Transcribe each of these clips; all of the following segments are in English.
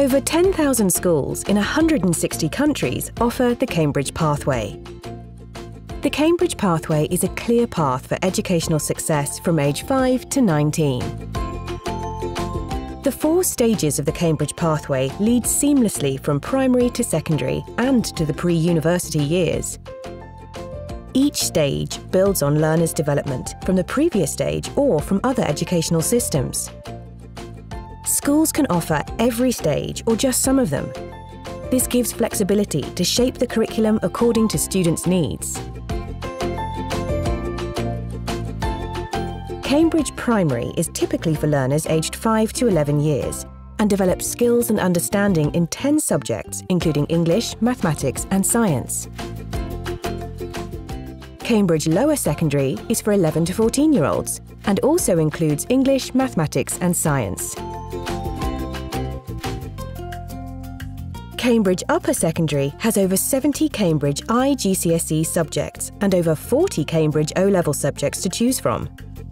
Over 10,000 schools in 160 countries offer the Cambridge Pathway. The Cambridge Pathway is a clear path for educational success from age 5 to 19. The 4 stages of the Cambridge Pathway lead seamlessly from primary to secondary and to the pre-university years. Each stage builds on learners' development from the previous stage or from other educational systems. Schools can offer every stage or just some of them. This gives flexibility to shape the curriculum according to students' needs. Cambridge Primary is typically for learners aged 5 to 11 years and develops skills and understanding in 10 subjects, including English, mathematics and science. Cambridge Lower Secondary is for 11 to 14-year-olds and also includes English, mathematics and science. Cambridge Upper Secondary has over 70 Cambridge IGCSE subjects and over 40 Cambridge O-level subjects to choose from.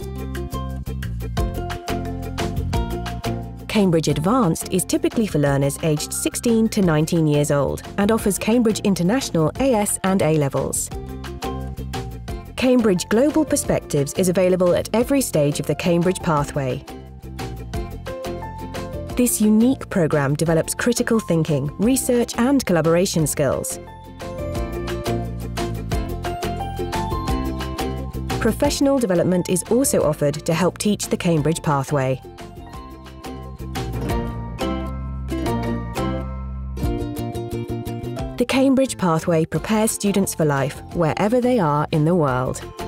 Cambridge Advanced is typically for learners aged 16 to 19 years old and offers Cambridge International AS and A-levels. Cambridge Global Perspectives is available at every stage of the Cambridge Pathway. This unique programme develops critical thinking, research and collaboration skills. Professional development is also offered to help teach the Cambridge Pathway. The Cambridge Pathway prepares students for life wherever they are in the world.